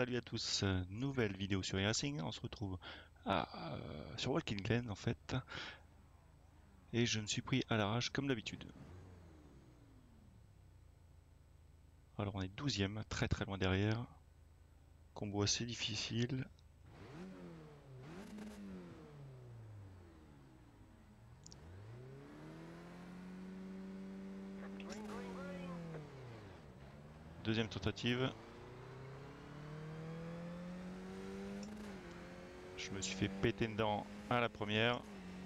Salut à tous, nouvelle vidéo sur iRacing. On se retrouve sur Watkins Glen en fait. Et je me suis pris à l'arrache comme d'habitude. Alors on est 12ème, très très loin derrière. Combo assez difficile. Deuxième tentative. Je me suis fait péter dedans à la première.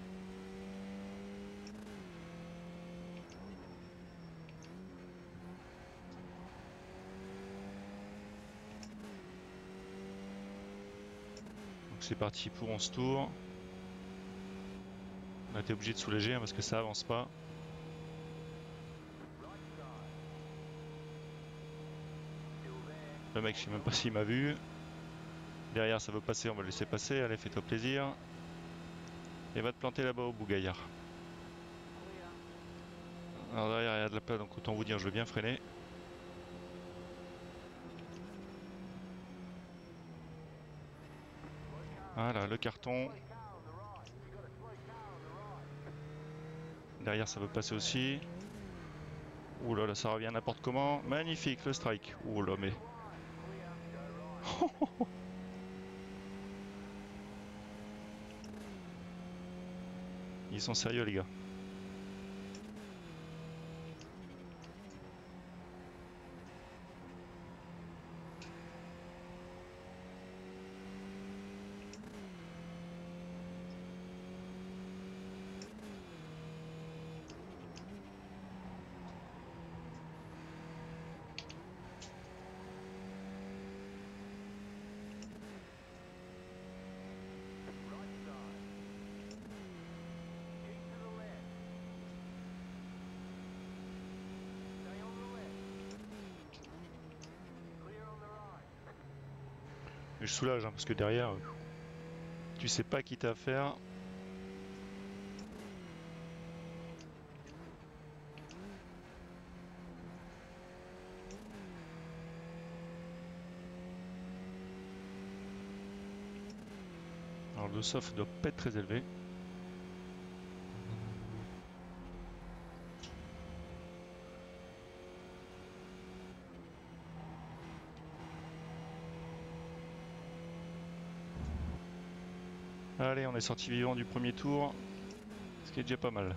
Donc c'est parti pour 11 tours. On a été obligé de soulager parce que ça avance pas. Le mec, je sais même pas s'il m'a vu. Derrière, ça veut passer, on va le laisser passer. Allez, fais-toi plaisir. Et va te planter là-bas au bout, gaillard. Alors derrière, il y a de la place, donc autant vous dire, je vais bien freiner. Voilà, le carton. Derrière, ça veut passer aussi. Ouh là là, ça revient n'importe comment. Magnifique, le strike. Ouh là, mais... Ils sont sérieux, les gars. Mais je soulage, hein, parce que derrière, tu sais pas qui t'as affaire. Alors le soft doit pas être très élevé. Allez, on est sorti vivant du premier tour, ce qui est déjà pas mal.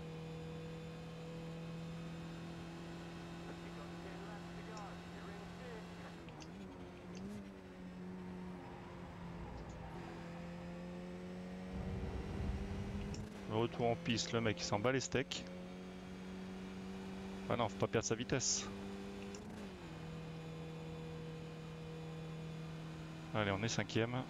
Le retour en piste, le mec il s'en bat les steaks. Ah non, faut pas perdre sa vitesse. Allez, on est 5ème.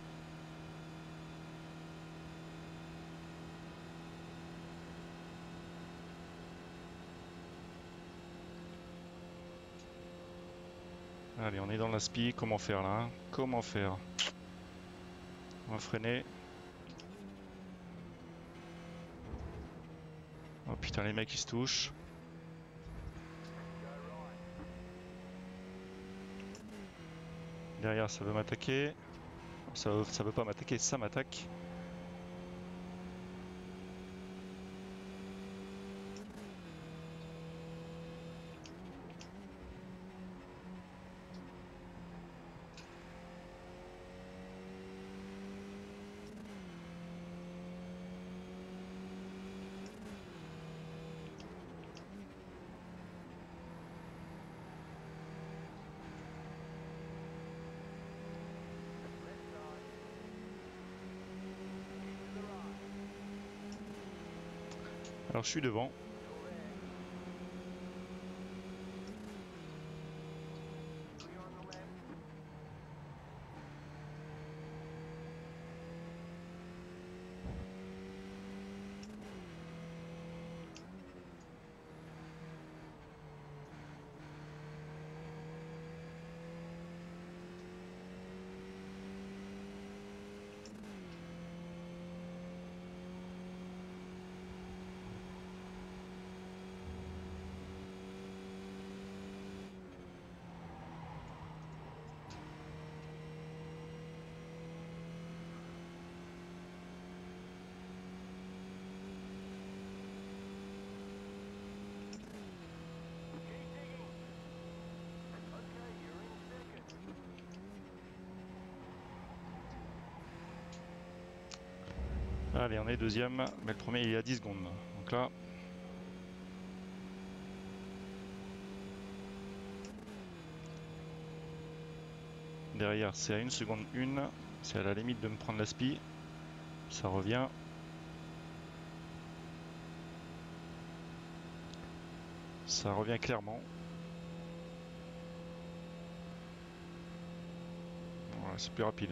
Allez, on est dans la spi. Comment faire là, hein? Comment faire? On va freiner. Oh putain, les mecs ils se touchent. Derrière, ça veut m'attaquer. Ça veut pas m'attaquer, ça m'attaque. Alors je suis devant. Allez, on est deuxième, mais le premier il est à 10 secondes. Donc là, derrière c'est à 1 seconde 1, c'est à la limite de me prendre la spi. Ça revient. Ça revient clairement. Voilà, c'est plus rapide.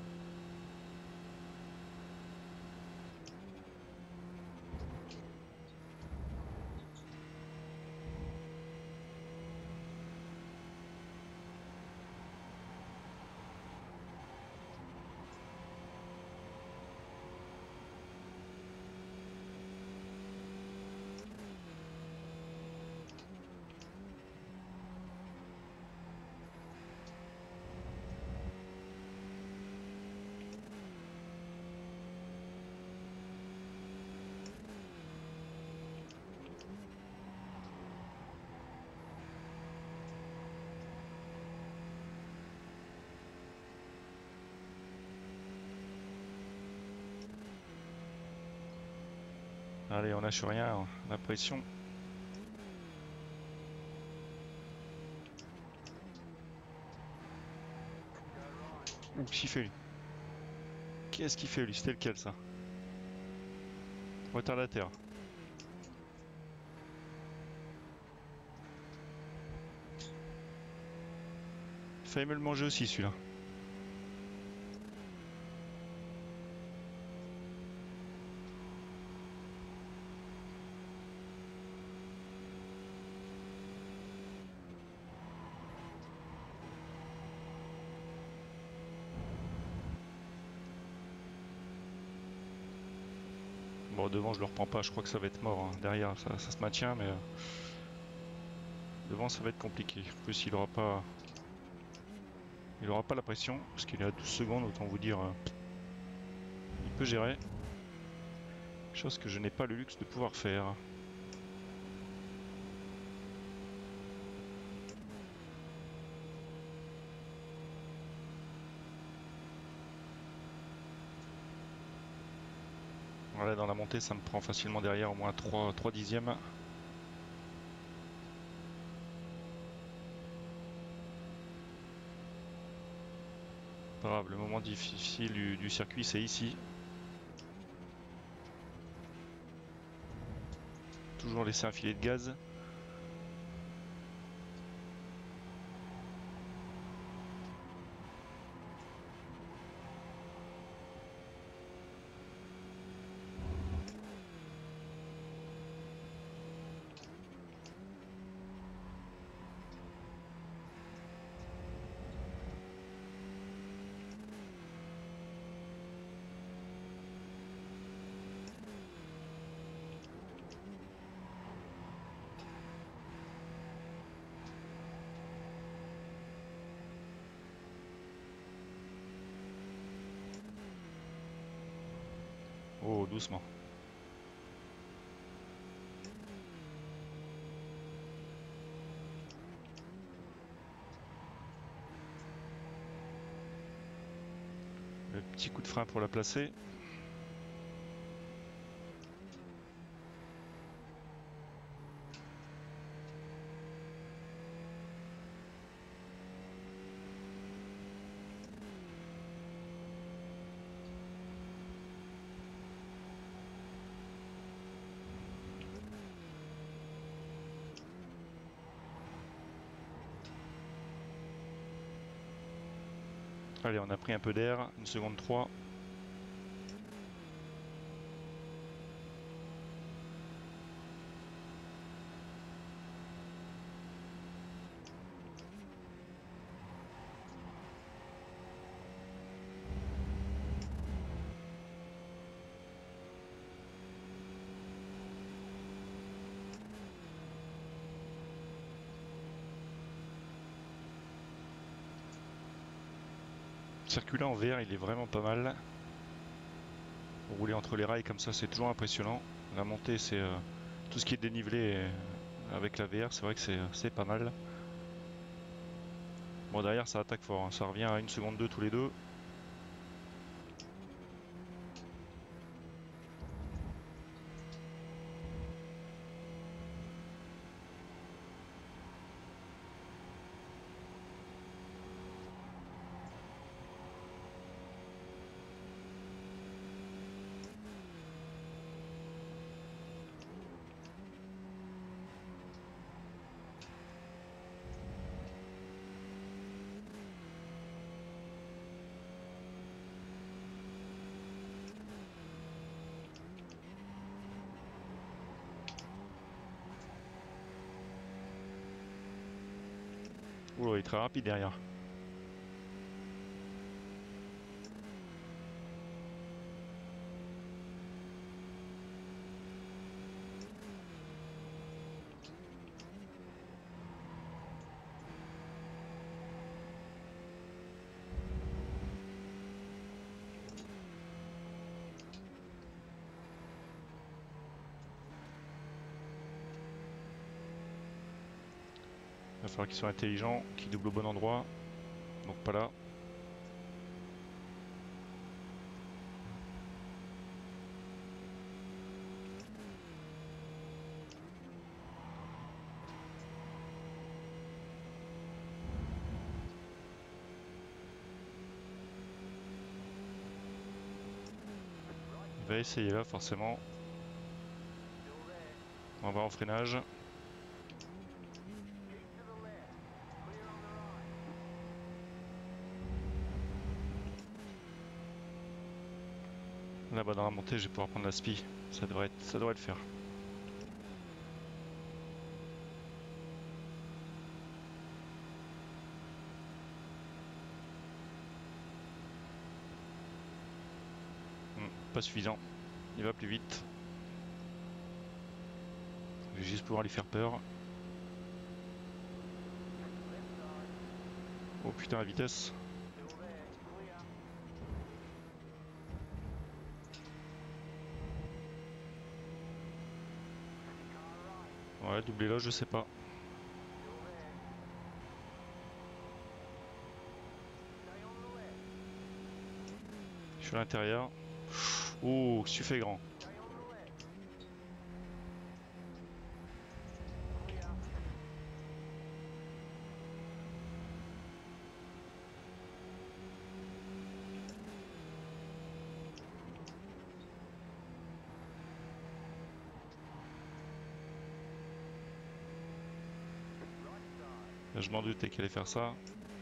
Allez, on lâche rien, la pression. Ouh, qu'est-ce qu'il fait lui? Qu'est-ce qu'il fait lui? C'était lequel ça? Retardataire. Fallait me le manger aussi celui-là. Bon, devant, je le reprends pas, je crois que ça va être mort. Hein. Derrière, ça se maintient, mais devant, ça va être compliqué. En plus, il aura pas la pression, parce qu'il est à 12 secondes, autant vous dire, il peut gérer. Chose que je n'ai pas le luxe de pouvoir faire. Voilà, dans la montée, ça me prend facilement derrière au moins 3 dixièmes. Pas grave, le moment difficile du circuit, c'est ici. Toujours laisser un filet de gaz. Oh, doucement. Le petit coup de frein pour la placer. Allez, on a pris un peu d'air, 1 seconde 3. Le circuit là en VR, il est vraiment pas mal. Rouler entre les rails comme ça, c'est toujours impressionnant. La montée, c'est tout ce qui est dénivelé avec la VR, c'est vrai que c'est pas mal. Bon, derrière, ça attaque fort, hein. Ça revient à 1 seconde 2 tous les deux. Oula, il est très rapide derrière. Il va falloir qu'ils soient intelligents, qu'ils doublent au bon endroit. Donc pas là. Il va essayer là forcément. On va en freinage. Là-bas dans la montée, je vais pouvoir prendre la spi. Ça devrait le faire. Pas suffisant. Il va plus vite. Je vais juste pouvoir lui faire peur. Oh putain, la vitesse. Ouais, doubler là, je sais pas. Je suis à l'intérieur. Oh, tu fais grand. Là, je m'en doutais qu'elle allait faire ça.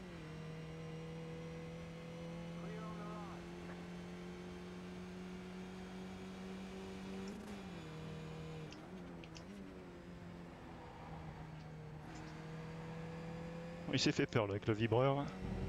Il s'est fait peur là, avec le vibreur.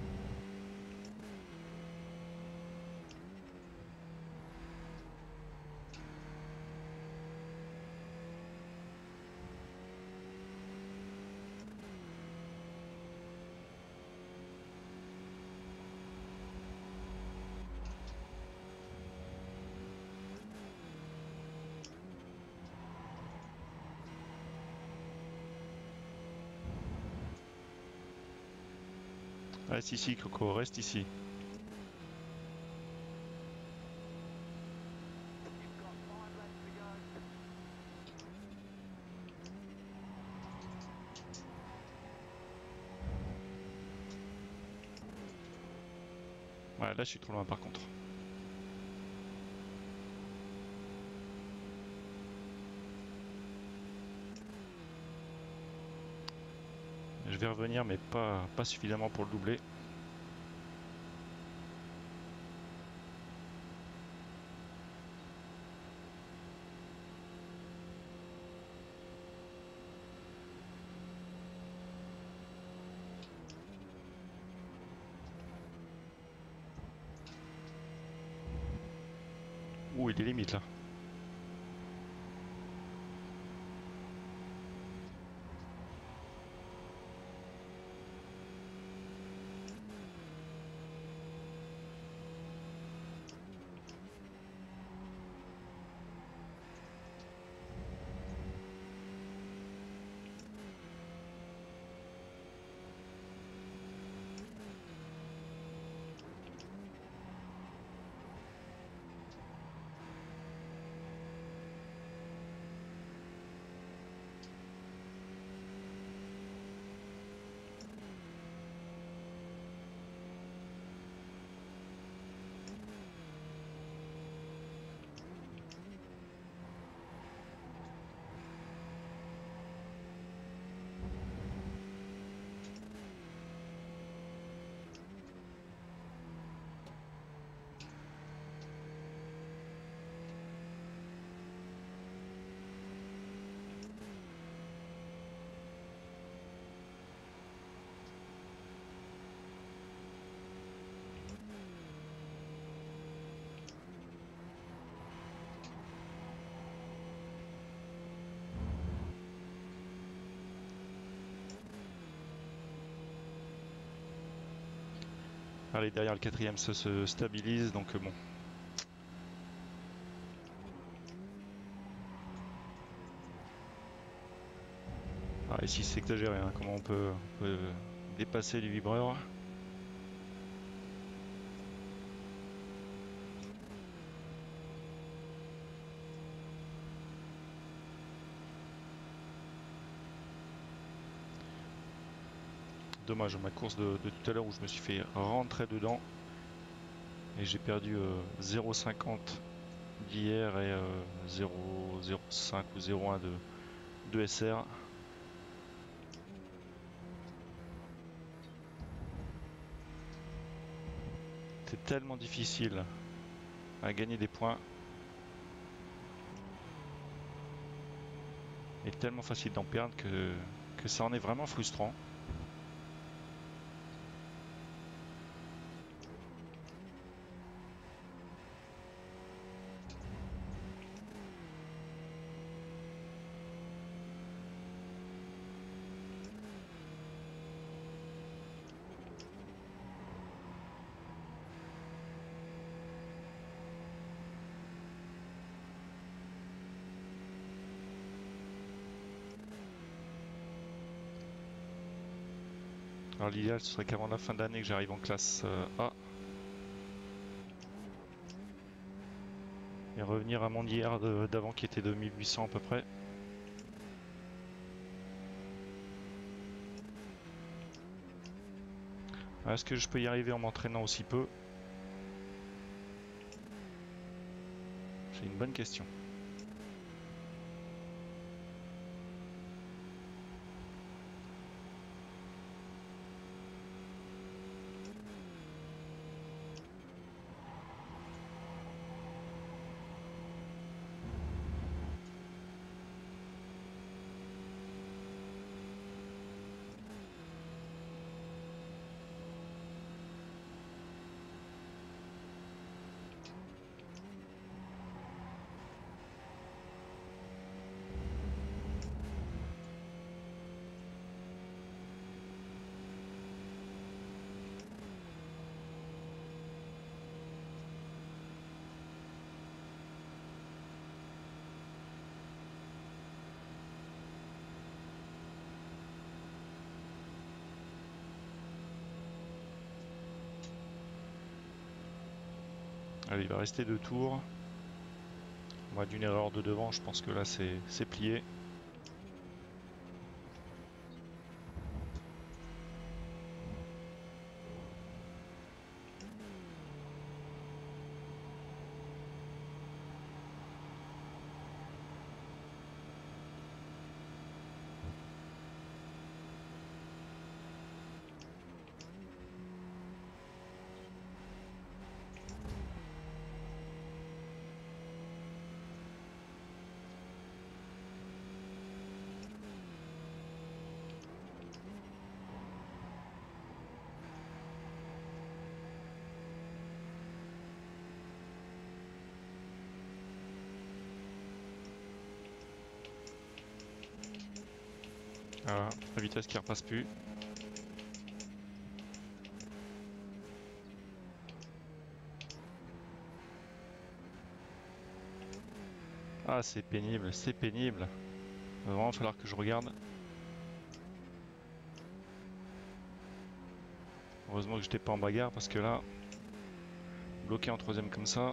Reste ici, Coco, reste ici. Ouais, là, je suis trop loin par contre. Je vais revenir, mais pas suffisamment pour le doubler. Ouh, il est limite là. Allez, derrière le quatrième ça se stabilise, donc bon. Ah, ici c'est exagéré, hein, comment on peut dépasser les vibreurs. Dommage, ma course de tout à l'heure où je me suis fait rentrer dedans et j'ai perdu 0,50 d'hier et 0,05 ou 0,1 de SR. C'est tellement difficile à gagner des points et tellement facile d'en perdre que ça en est vraiment frustrant. Alors l'idéal ce serait qu'avant la fin de l'année que j'arrive en classe A et revenir à mon IR d'avant qui était de 1800 à peu près. Est-ce que je peux y arriver en m'entraînant aussi peu? C'est une bonne question. Allez, il va rester 2 tours. Moi, d'une erreur de devant, je pense que là c'est plié. Voilà, la vitesse qui repasse plus. Ah, c'est pénible, c'est pénible. Il va vraiment falloir que je regarde. Heureusement que j'étais pas en bagarre parce que là, bloqué en troisième comme ça.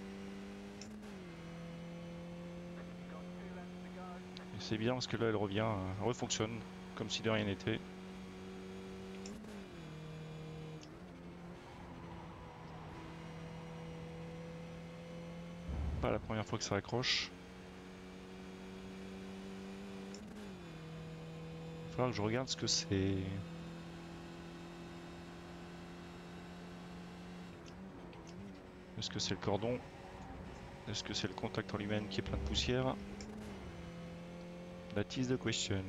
Et c'est bien parce que là elle revient, elle refonctionne comme si de rien n'était. Pas la première fois que ça accroche. Il va falloir que je regarde ce que c'est. Est-ce que c'est le cordon? Est-ce que c'est le contact en lui-même qui est plein de poussière? That is the question.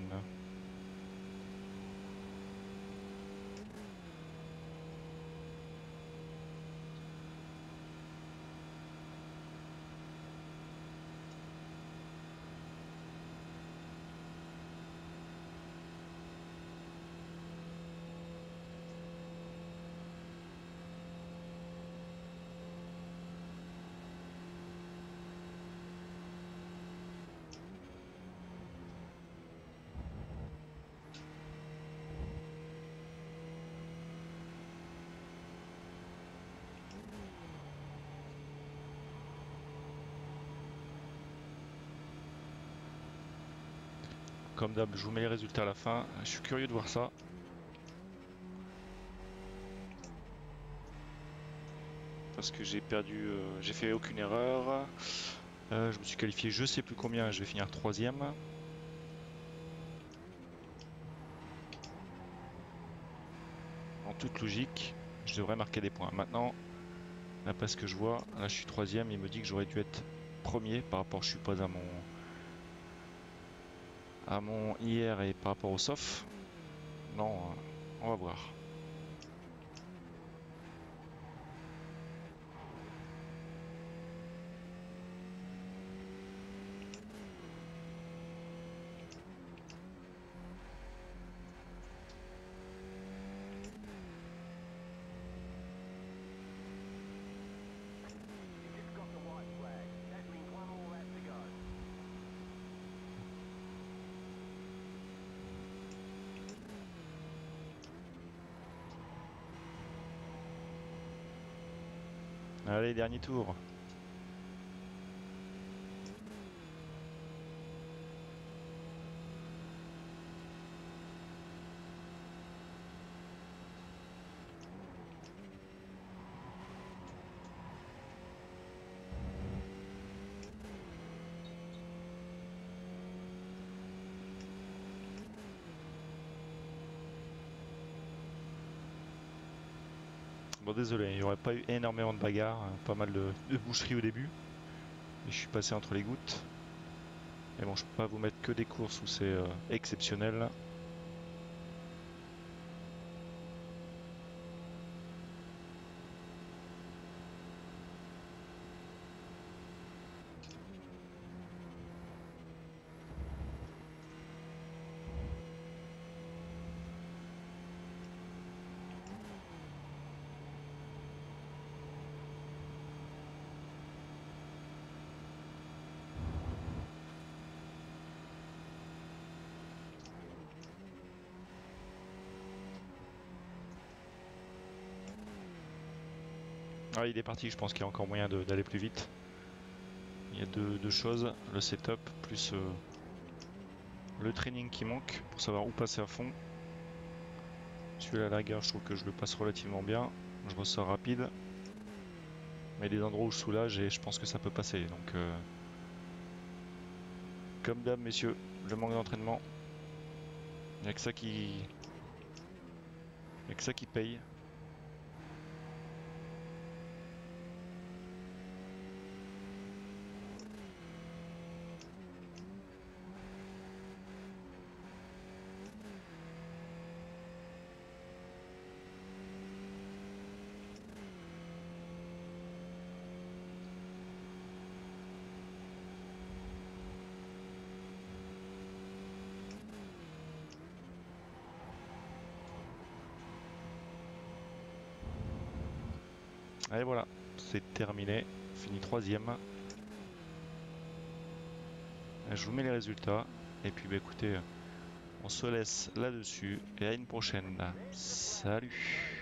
comme d'hab, je vous mets les résultats à la fin. Je suis curieux de voir ça. Parce que j'ai perdu, j'ai fait aucune erreur. Je me suis qualifié je sais plus combien, je vais finir 3ème. En toute logique, je devrais marquer des points. Maintenant, d'après ce que je vois, là je suis 3ème, il me dit que j'aurais dû être premier par rapport, je suis pas à mon IR et par rapport au SOF. Non, on va voir. Allez, dernier tour. Bon, désolé, il n'y aurait pas eu énormément de bagarres, hein, pas mal de boucheries au début. Et je suis passé entre les gouttes. Mais bon, je peux pas vous mettre que des courses où c'est exceptionnel. Ah, il est parti, je pense qu'il y a encore moyen d'aller plus vite. Il y a deux choses, le setup plus le training qui manque pour savoir où passer à fond. Celui-là, à la gare, je trouve que je le passe relativement bien. Je ressors rapide. Mais il y a des endroits où je soulage et je pense que ça peut passer. Donc, comme d'hab, messieurs, le manque d'entraînement. Il n'y a que ça qui paye. Et voilà, c'est terminé. Fini 3ème. Je vous mets les résultats. Et puis, bah, écoutez, on se laisse là-dessus. Et à une prochaine. Salut!